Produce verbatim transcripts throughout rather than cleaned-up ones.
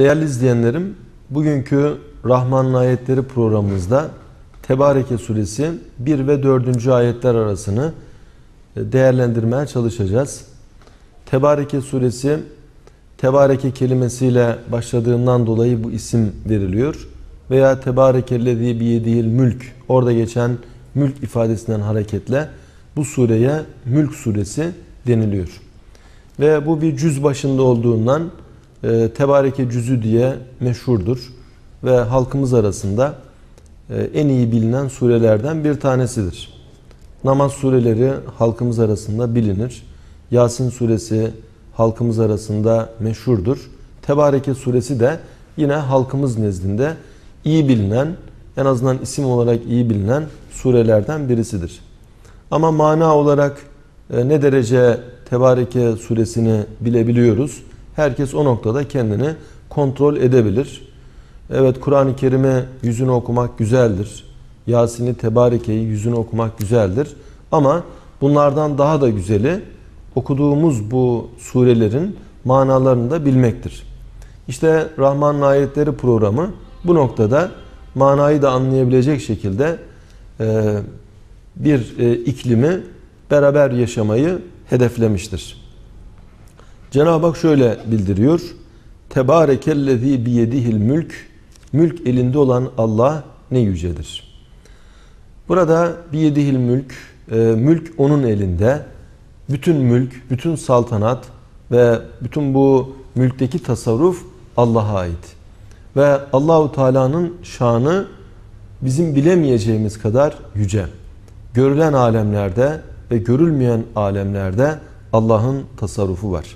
Değerli izleyenlerim, bugünkü Rahman'ın ayetleri programımızda Tebareke suresi bir ve dördüncü ayetler arasını değerlendirmeye çalışacağız. Tebareke suresi, Tebareke kelimesiyle başladığından dolayı bu isim veriliyor. Veya Tebarekellezî biyedihil mülk, orada geçen mülk ifadesinden hareketle bu sureye Mülk suresi deniliyor. Ve bu bir cüz başında olduğundan e, Tebareke cüzü diye meşhurdur. Ve halkımız arasında e, en iyi bilinen surelerden bir tanesidir. Namaz sureleri halkımız arasında bilinir. Yasin suresi halkımız arasında meşhurdur. Tebareke suresi de yine halkımız nezdinde iyi bilinen, en azından isim olarak iyi bilinen surelerden birisidir. Ama mana olarak e, ne derece Tebareke suresini bilebiliyoruz? Herkes o noktada kendini kontrol edebilir. Evet, Kur'an-ı Kerim'i yüzünü okumak güzeldir. Yasin'i, Tebareke'yi yüzünü okumak güzeldir. Ama bunlardan daha da güzeli okuduğumuz bu surelerin manalarını da bilmektir. İşte Rahman'ın ayetleri programı bu noktada manayı da anlayabilecek şekilde e, bir e, iklimi beraber yaşamayı hedeflemiştir. Cenab-ı Hak şöyle bildiriyor. Tebarekellezî biyedihil mülk, mülk elinde olan Allah ne yücedir. Burada biyedihil mülk, e, mülk onun elinde. Bütün mülk, bütün saltanat ve bütün bu mülkteki tasarruf Allah'a ait. Ve Allahu Teala'nın şanı bizim bilemeyeceğimiz kadar yüce. Görülen alemlerde ve görülmeyen alemlerde Allah'ın tasarrufu var.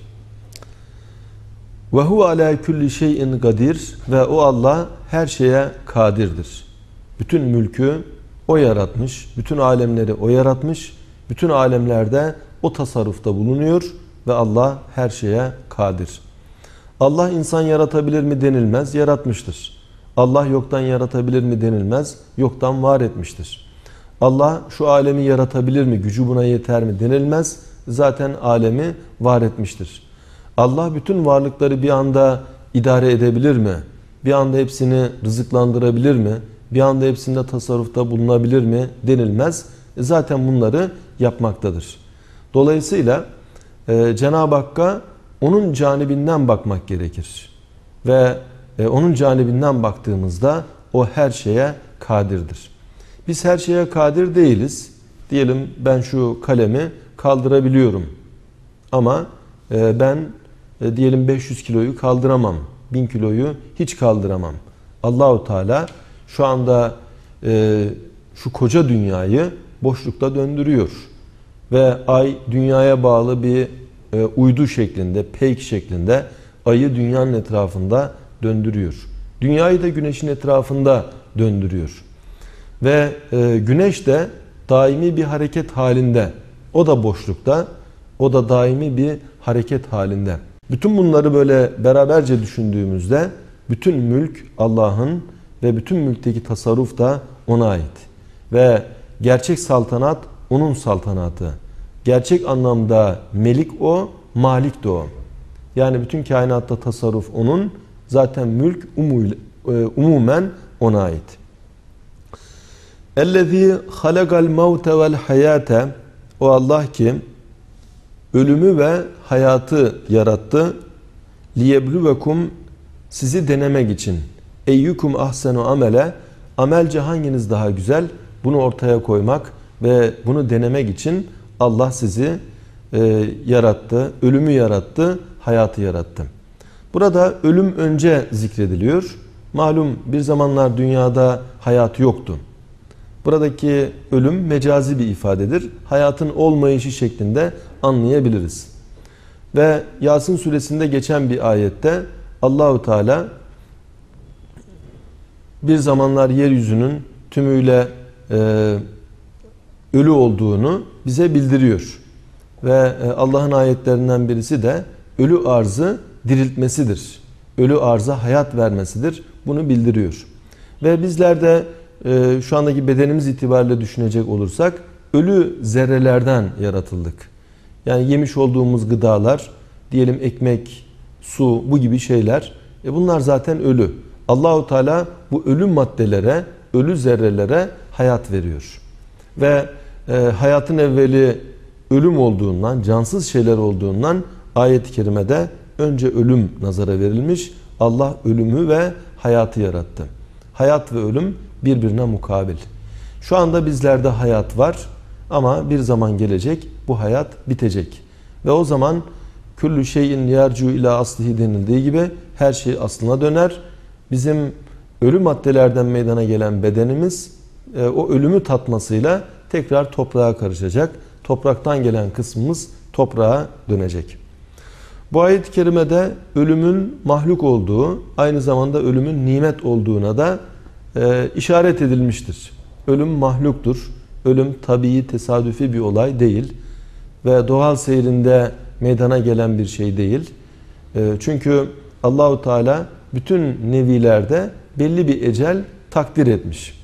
Ve huve alâ kulli şeyin kadir, ve o Allah her şeye kadirdir. Bütün mülkü o yaratmış, bütün alemleri o yaratmış, bütün alemlerde o tasarrufta bulunuyor ve Allah her şeye kadir. Allah insan yaratabilir mi denilmez, yaratmıştır. Allah yoktan yaratabilir mi denilmez, yoktan var etmiştir. Allah şu alemi yaratabilir mi, gücü buna yeter mi denilmez, zaten alemi var etmiştir. Allah bütün varlıkları bir anda idare edebilir mi? Bir anda hepsini rızıklandırabilir mi? Bir anda hepsinde tasarrufta bulunabilir mi denilmez. Zaten bunları yapmaktadır. Dolayısıyla e, Cenab-ı Hakk'a onun canibinden bakmak gerekir. Ve e, onun canibinden baktığımızda o her şeye kadirdir. Biz her şeye kadir değiliz. Diyelim ben şu kalemi kaldırabiliyorum. Ama e, ben e, diyelim beş yüz kiloyu kaldıramam. bin kiloyu hiç kaldıramam. Allahu Teala şu anda e, şu koca dünyayı boşlukta döndürüyor. Ve ay dünyaya bağlı bir e, uydu şeklinde, peyk şeklinde ayı dünyanın etrafında döndürüyor. Dünyayı da güneşin etrafında döndürüyor. Ve e, güneş de daimi bir hareket halinde. O da boşlukta, o da daimi bir hareket halinde. Bütün bunları böyle beraberce düşündüğümüzde bütün mülk Allah'ın ve bütün mülkteki tasarruf da ona ait. Ve gerçek saltanat onun saltanatı. Gerçek anlamda melik o, malik de o. Yani bütün kainatta tasarruf onun, zaten mülk umumen ona ait. اَلَّذ۪ي خَلَقَ الْمَوْتَ وَالْحَيَاةَ, o Allah ki ölümü ve hayatı yarattı. لِيَبْلُوَكُمْ, sizi denemek için. اَيُّكُمْ ahsenu amele, amelce hanginiz daha güzel? Bunu ortaya koymak ve bunu denemek için Allah sizi e, yarattı. Ölümü yarattı, hayatı yarattı. Burada ölüm önce zikrediliyor. Malum bir zamanlar dünyada hayat yoktu. Buradaki ölüm mecazi bir ifadedir. Hayatın olmayışı şeklinde anlayabiliriz. Ve Yasin suresinde geçen bir ayette Allahu Teala bir zamanlar yeryüzünün tümüyle e, ölü olduğunu bize bildiriyor. Ve e, Allah'ın ayetlerinden birisi de ölü arzı diriltmesidir. Ölü arza hayat vermesidir. Bunu bildiriyor. Ve bizler de e, şu andaki bedenimiz itibariyle düşünecek olursak ölü zerrelerden yaratıldık. Yani yemiş olduğumuz gıdalar, diyelim ekmek, su, bu gibi şeyler E bunlar zaten ölü. Allahu Teala bu ölü maddelere, ölü zerrelere hayat veriyor. Ve e, hayatın evveli ölüm olduğundan, cansız şeyler olduğundan ayet-i kerimede önce ölüm nazara verilmiş. Allah ölümü ve hayatı yarattı. Hayat ve ölüm birbirine mukabil. Şu anda bizlerde hayat var ama bir zaman gelecek bu hayat bitecek. Ve o zaman küllü şeyin yercu ila aslihi denildiği gibi her şey aslına döner. Bizim ölü maddelerden meydana gelen bedenimiz e, o ölümü tatmasıyla tekrar toprağa karışacak. Topraktan gelen kısmımız toprağa dönecek. Bu ayet-i kerimede ölümün mahluk olduğu, aynı zamanda ölümün nimet olduğuna da e, işaret edilmiştir. Ölüm mahluktur. Ölüm tabii, tesadüfi bir olay değil. Ve doğal seyrinde meydana gelen bir şey değil. E, çünkü Allahu Teala bütün nevilerde belli bir ecel takdir etmiş.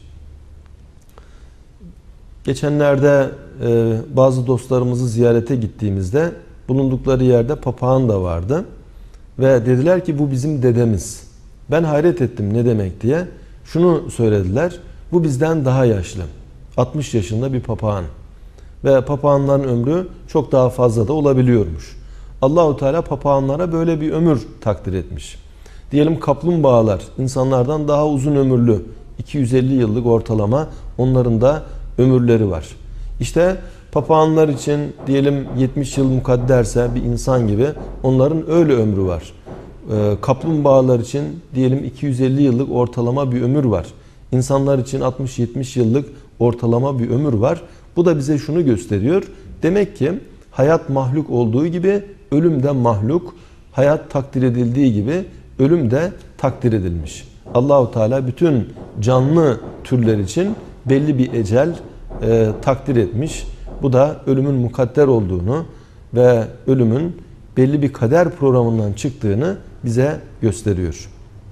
Geçenlerde e, bazı dostlarımızı ziyarete gittiğimizde bulundukları yerde papağan da vardı. Ve dediler ki bu bizim dedemiz. Ben hayret ettim ne demek diye. Şunu söylediler. Bu bizden daha yaşlı. altmış yaşında bir papağan. Ve papağanların ömrü çok daha fazla da olabiliyormuş. Allahu Teala papağanlara böyle bir ömür takdir etmiş. Diyelim kaplumbağalar insanlardan daha uzun ömürlü. iki yüz elli yıllık ortalama onların da ömürleri var. İşte papağanlar için diyelim yetmiş yıl mukadderse bir insan gibi onların öyle ömrü var. Ee, kaplumbağalar için diyelim iki yüz elli yıllık ortalama bir ömür var. İnsanlar için altmış yetmiş yıllık ortalama bir ömür var. Bu da bize şunu gösteriyor. Demek ki hayat mahluk olduğu gibi ölüm de mahluk. Hayat takdir edildiği gibi ölüm de takdir edilmiş. Allahu Teala bütün canlı türler için belli bir ecel e, takdir etmiş. Bu da ölümün mukadder olduğunu ve ölümün belli bir kader programından çıktığını bize gösteriyor.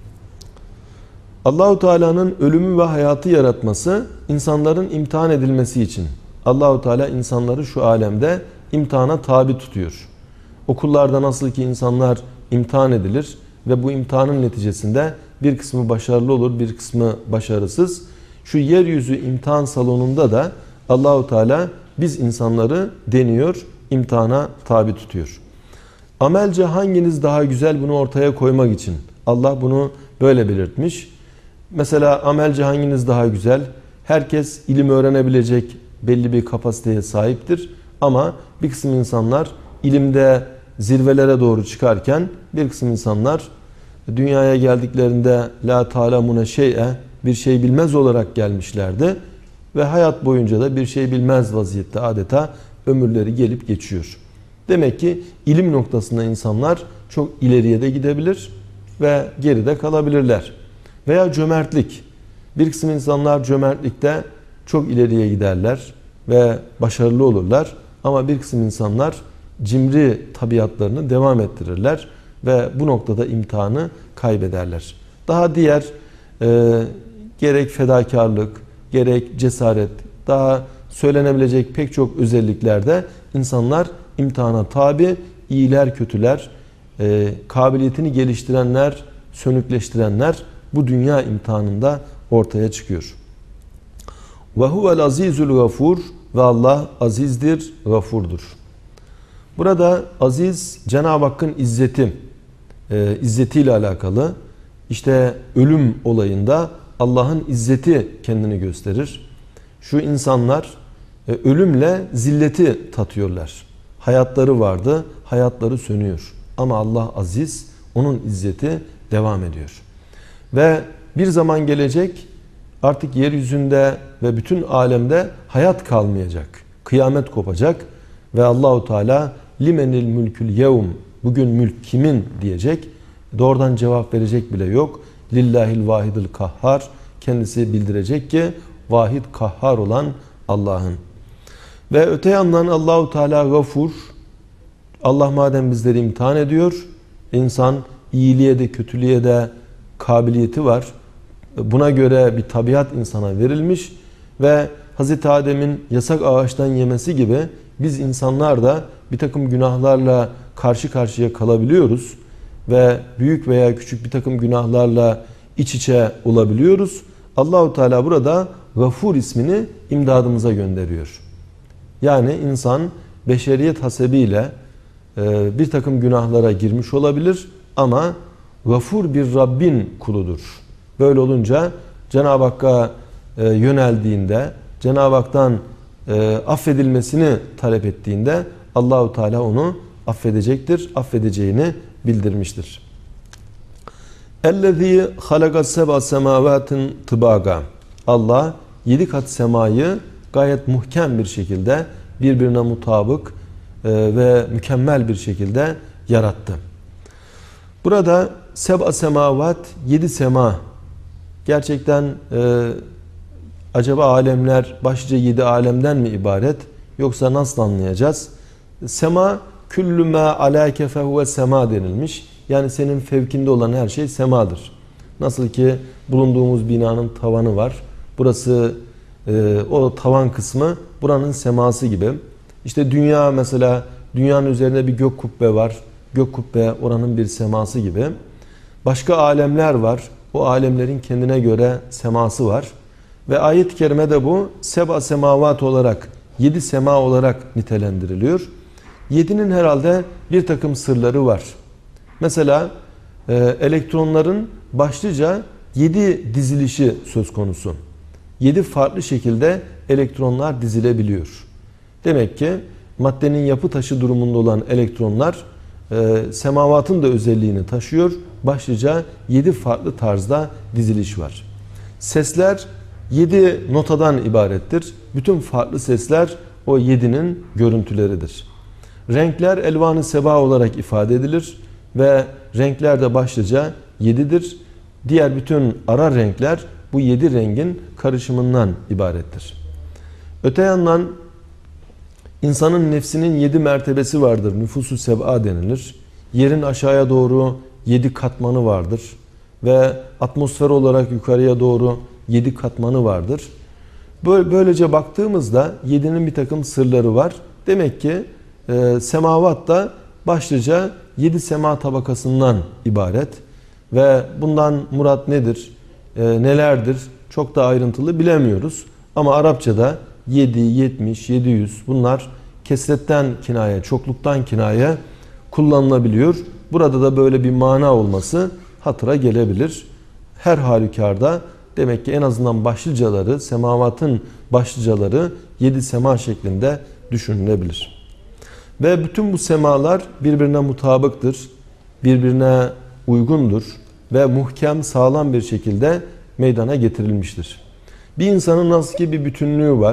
Allahu Teala'nın ölümü ve hayatı yaratması insanların imtihan edilmesi için. Allahu Teala insanları şu alemde imtihana tabi tutuyor. Okullarda nasıl ki insanlar imtihan edilir ve bu imtihanın neticesinde bir kısmı başarılı olur, bir kısmı başarısız. Şu yeryüzü imtihan salonunda da Allahu Teala biz insanları deniyor, imtihana tabi tutuyor. Amelce hanginiz daha güzel bunu ortaya koymak için Allah bunu böyle belirtmiş. Mesela amelce hanginiz daha güzel? Herkes ilim öğrenebilecek belli bir kapasiteye sahiptir. Ama bir kısım insanlar ilimde zirvelere doğru çıkarken bir kısım insanlar dünyaya geldiklerinde la ta'lemune şey'e bir şey bilmez olarak gelmişlerdi. Ve hayat boyunca da bir şey bilmez vaziyette adeta ömürleri gelip geçiyor. Demek ki ilim noktasında insanlar çok ileriye de gidebilir ve geride kalabilirler. Veya cömertlik. Bir kısım insanlar cömertlikte çok ileriye giderler ve başarılı olurlar. Ama bir kısım insanlar cimri tabiatlarını devam ettirirler ve bu noktada imtihanı kaybederler. Daha diğer e, gerek fedakarlık, gerek cesaret, daha söylenebilecek pek çok özelliklerde insanlar imtihana tabi, iyiler, kötüler, e, kabiliyetini geliştirenler, sönükleştirenler bu dünya imtihanında ortaya çıkıyor. Ve huvel azizul gafur ve Allah azizdir, gafurdur. Burada aziz Cenab-ı Hakk'ın izzeti, e, izzetiyle alakalı. İşte ölüm olayında Allah'ın izzeti kendini gösterir. Şu insanlar e, ölümle zilleti tatıyorlar. Hayatları vardı, hayatları sönüyor. Ama Allah aziz, onun izzeti devam ediyor. Ve bir zaman gelecek artık yeryüzünde ve bütün alemde hayat kalmayacak. Kıyamet kopacak ve Allahu Teala limenil mülkül yevm, bugün mülk kimin diyecek. Doğrudan cevap verecek bile yok. Lillahil vahidil kahhar, kendisi bildirecek ki vahid kahhar olan Allah'ın. Ve öte yandan Allahu Teala gafur. Allah madem bizleri imtihan ediyor, insan iyiliğe de kötülüğe de kabiliyeti var. Buna göre bir tabiat insana verilmiş ve Hazreti Adem'in yasak ağaçtan yemesi gibi biz insanlar da bir takım günahlarla karşı karşıya kalabiliyoruz ve büyük veya küçük bir takım günahlarla iç içe olabiliyoruz. Allahu Teala burada Gafur ismini imdadımıza gönderiyor. Yani insan beşeriyet hasebiyle e, bir takım günahlara girmiş olabilir ama Gafur bir Rabbin kuludur. Böyle olunca Cenab-ı Hakk'a e, yöneldiğinde, Cenab-ı Hak'tan e, affedilmesini talep ettiğinde Allahu Teala onu affedecektir, affedeceğini bildirmiştir. Ellezî halaga seb'a semâvâtin tıbâga. Allah yedi kat semayı gayet muhkem bir şekilde birbirine mutabık e, ve mükemmel bir şekilde yarattı. Burada seb'a semavat, yedi sema. Gerçekten e, acaba alemler başlıca yedi alemden mi ibaret yoksa nasıl anlayacağız? Sema küllü mâ alâke fehuve sema denilmiş. Yani senin fevkinde olan her şey semadır. Nasıl ki bulunduğumuz binanın tavanı var. Burası e, o tavan kısmı buranın seması gibi. İşte dünya mesela, dünyanın üzerinde bir gök kubbe var. Gök kubbe oranın bir seması gibi. Başka alemler var. O alemlerin kendine göre seması var. Ve ayet-i kerimede bu seb'a semavat olarak, yedi sema olarak nitelendiriliyor. Yedinin herhalde bir takım sırları var. Mesela e, elektronların başlıca yedi dizilişi söz konusu. Yedi farklı şekilde elektronlar dizilebiliyor. Demek ki maddenin yapı taşı durumunda olan elektronlar e, semavatın da özelliğini taşıyor. Başlıca yedi farklı tarzda diziliş var. Sesler yedi notadan ibarettir. Bütün farklı sesler o yedinin görüntüleridir. Renkler elvan-ı seba olarak ifade edilir ve renkler de başlıca yedidir. Diğer bütün ara renkler bu yedi rengin karışımından ibarettir. Öte yandan insanın nefsinin yedi mertebesi vardır. Nüfus-u seb'a denilir. Yerin aşağıya doğru yedi katmanı vardır. Ve atmosfer olarak yukarıya doğru yedi katmanı vardır. Böylece baktığımızda yedinin bir takım sırları var. Demek ki e, semavat da başlıca yedi sema tabakasından ibaret. Ve bundan murat nedir, e, nelerdir çok da ayrıntılı bilemiyoruz. Ama Arapçada yedi, yetmiş, yedi yüz bunlar kesretten kinaye, çokluktan kinaye kullanılabiliyor. Burada da böyle bir mana olması hatıra gelebilir. Her halükarda demek ki en azından başlıcaları, semavatın başlıcaları yedi sema şeklinde düşünülebilir. Ve bütün bu semalar birbirine mutabıktır, birbirine uygundur ve muhkem, sağlam bir şekilde meydana getirilmiştir. Bir insanın nasıl ki bir bütünlüğü var,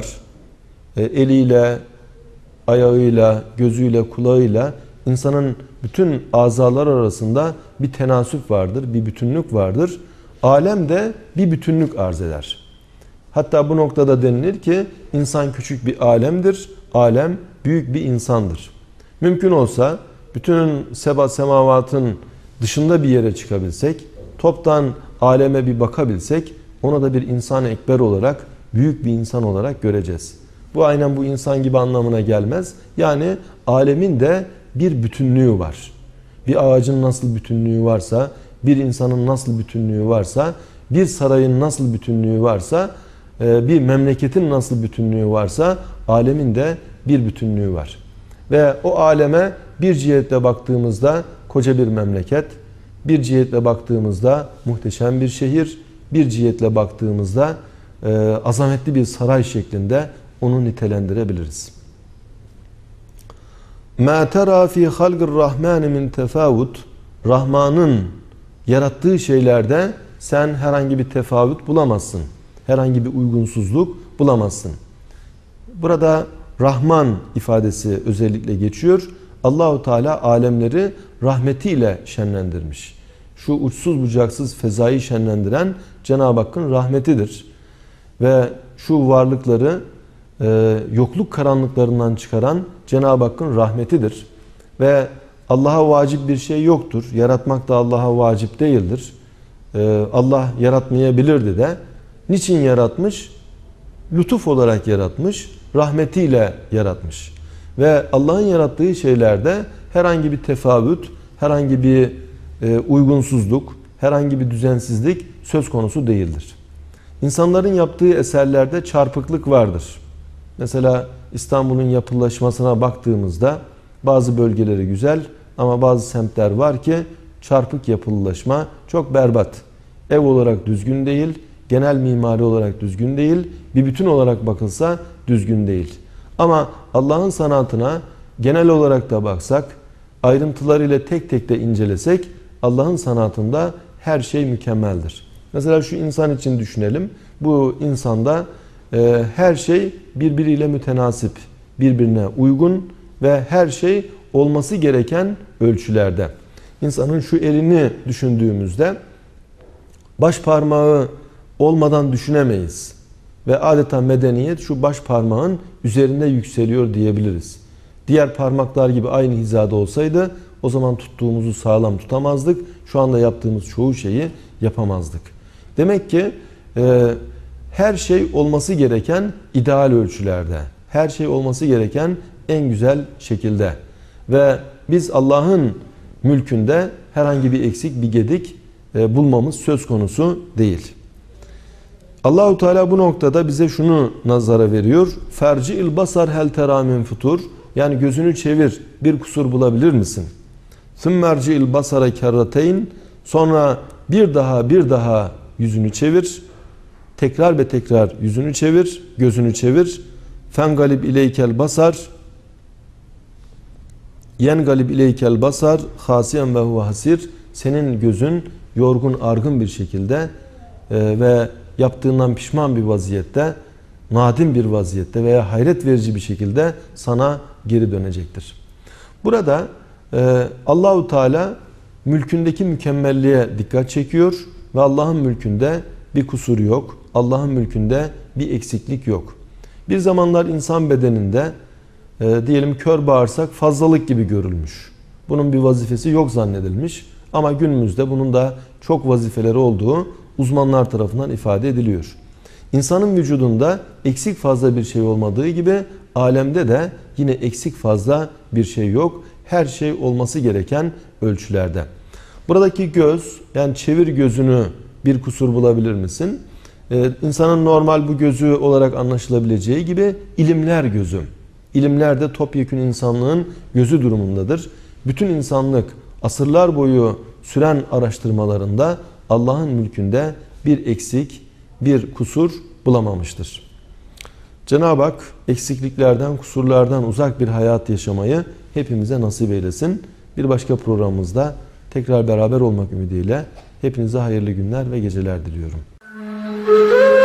eliyle, ayağıyla, gözüyle, kulağıyla insanın bütün azalar arasında bir tenasüp vardır, bir bütünlük vardır. Alem de bir bütünlük arz eder. Hatta bu noktada denilir ki insan küçük bir alemdir, alem büyük bir insandır. Mümkün olsa bütün seba semavatın dışında bir yere çıkabilsek, toptan aleme bir bakabilsek, ona da bir insan-ı ekber olarak, büyük bir insan olarak göreceğiz. Bu aynen bu insan gibi anlamına gelmez. Yani alemin de bir bütünlüğü var. Bir ağacın nasıl bütünlüğü varsa, bir insanın nasıl bütünlüğü varsa, bir sarayın nasıl bütünlüğü varsa, bir memleketin nasıl bütünlüğü varsa, alemin de bir bütünlüğü var. Ve o aleme bir cihetle baktığımızda koca bir memleket, bir cihetle baktığımızda muhteşem bir şehir, bir cihetle baktığımızda e, azametli bir saray şeklinde onu nitelendirebiliriz. مَا تَرَى ف۪ي خَلْقِ الرَّحْمَانِ مِنْ تَفَاوُتْ Rahman'ın yarattığı şeylerde sen herhangi bir tefavüt bulamazsın. Herhangi bir uygunsuzluk bulamazsın. Burada Rahman ifadesi özellikle geçiyor. Allahu Teala alemleri rahmetiyle şenlendirmiş. Şu uçsuz bucaksız fezayı şenlendiren Cenab-ı Hakk'ın rahmetidir. Ve şu varlıkları e, yokluk karanlıklarından çıkaran Cenab-ı Hakk'ın rahmetidir. Ve Allah'a vacip bir şey yoktur. Yaratmak da Allah'a vacip değildir. E, Allah yaratmayabilirdi de. Niçin yaratmış? Lütuf olarak yaratmış, rahmetiyle yaratmış. Ve Allah'ın yarattığı şeylerde herhangi bir tefavüt, herhangi bir e, uygunsuzluk, herhangi bir düzensizlik söz konusu değildir. İnsanların yaptığı eserlerde çarpıklık vardır. Mesela İstanbul'un yapılaşmasına baktığımızda bazı bölgeleri güzel ama bazı semtler var ki çarpık yapılılaşma, çok berbat. Ev olarak düzgün değil, genel mimari olarak düzgün değil, bir bütün olarak bakılsa düzgün değil. Ama Allah'ın sanatına genel olarak da baksak, ayrıntılarıyla tek tek de incelesek, Allah'ın sanatında her şey mükemmeldir. Mesela şu insan için düşünelim. Bu insanda e, her şey birbiriyle mütenasip, birbirine uygun ve her şey olması gereken ölçülerde. İnsanın şu elini düşündüğümüzde baş parmağı olmadan düşünemeyiz. Ve adeta medeniyet şu baş parmağın üzerinde yükseliyor diyebiliriz. Diğer parmaklar gibi aynı hizada olsaydı o zaman tuttuğumuzu sağlam tutamazdık. Şu anda yaptığımız çoğu şeyi yapamazdık. Demek ki e, her şey olması gereken ideal ölçülerde. Her şey olması gereken en güzel şekilde. Ve biz Allah'ın mülkünde herhangi bir eksik, bir gedik e, bulmamız söz konusu değil. Allahu Teala bu noktada bize şunu nazara veriyor. Ferci'il basar hel tera min futur. Yani gözünü çevir, bir kusur bulabilir misin? Sümmerci'il basara kerrateyn. Sonra bir daha bir daha yüzünü çevir. Tekrar ve tekrar yüzünü çevir, gözünü çevir. Fengalib ileykel basar. Yengalib ileykel basar. Hasiyen ve huve hasir. Senin gözün yorgun, argın bir şekilde e, ve yaptığından pişman bir vaziyette, nadim bir vaziyette veya hayret verici bir şekilde sana geri dönecektir. Burada e, Allahu Teala mülkündeki mükemmelliğe dikkat çekiyor ve Allah'ın mülkünde bir kusur yok. Allah'ın mülkünde bir eksiklik yok. Bir zamanlar insan bedeninde e, diyelim kör bağırsak fazlalık gibi görülmüş. Bunun bir vazifesi yok zannedilmiş ama günümüzde bunun da çok vazifeleri olduğu uzmanlar tarafından ifade ediliyor. İnsanın vücudunda eksik fazla bir şey olmadığı gibi alemde de yine eksik fazla bir şey yok. Her şey olması gereken ölçülerde. Buradaki göz, yani çevir gözünü, bir kusur bulabilir misin? Ee, insanın normal bu gözü olarak anlaşılabileceği gibi ilimler gözü. İlimler de topyekün insanlığın gözü durumundadır. Bütün insanlık asırlar boyu süren araştırmalarında Allah'ın mülkünde bir eksik, bir kusur bulamamıştır. Cenab-ı Hak eksikliklerden, kusurlardan uzak bir hayat yaşamayı hepimize nasip eylesin. Bir başka programımızda tekrar beraber olmak ümidiyle hepinize hayırlı günler ve geceler diliyorum.